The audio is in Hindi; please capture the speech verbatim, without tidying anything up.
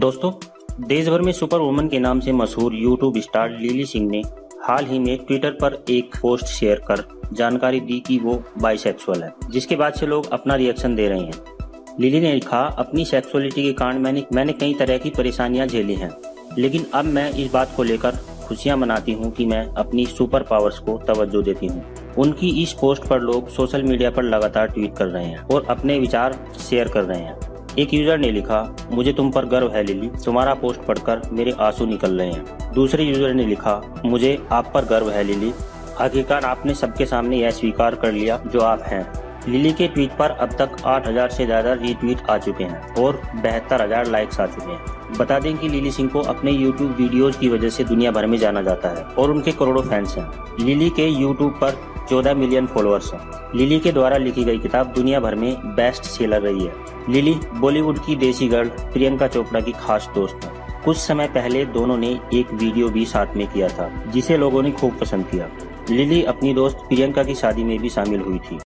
दोस्तों, देश भर में सुपर वुमन के नाम से मशहूर यूट्यूब स्टार लिली सिंह ने हाल ही में ट्विटर पर एक पोस्ट शेयर कर जानकारी दी कि वो बाइसेक्सुअल है, जिसके बाद से लोग अपना रिएक्शन दे रहे हैं। लिली ने लिखा, अपनी सेक्सुअलिटी के कारण मैंने मैंने कई तरह की परेशानियां झेली हैं, लेकिन अब मैं इस बात को लेकर खुशियां मनाती हूं कि मैं अपनी सुपर पावर्स को तवज्जो देती हूं। उनकी इस पोस्ट पर लोग सोशल मीडिया पर लगातार ट्वीट कर रहे हैं और अपने विचार शेयर कर रहे हैं। एक यूजर ने लिखा, मुझे तुम पर गर्व है लिली, तुम्हारा पोस्ट पढ़कर मेरे आंसू निकल रहे हैं। दूसरे यूजर ने लिखा, मुझे आप पर गर्व है लिली, आखिरकार आपने सबके सामने यह स्वीकार कर लिया जो आप हैं। लिली के ट्वीट पर अब तक आठ हज़ार से ज्यादा रीट्वीट आ चुके हैं और बहत्तर हजार लाइक्स आ चुके हैं। बता दें कि लिली सिंह को अपने यूट्यूब वीडियोज की वजह से दुनिया भर में जाना जाता है और उनके करोड़ों फैंस हैं। लिली के यूट्यूब पर चौदह मिलियन फॉलोअर्स हैं। लिली के द्वारा लिखी गई किताब दुनिया भर में बेस्ट सेलर रही है। लिली बॉलीवुड की देसी गर्ल प्रियंका चोपड़ा की खास दोस्त है। कुछ समय पहले दोनों ने एक वीडियो भी साथ में किया था, जिसे लोगों ने खूब पसंद किया। लिली अपनी दोस्त प्रियंका की शादी में भी शामिल हुई थी।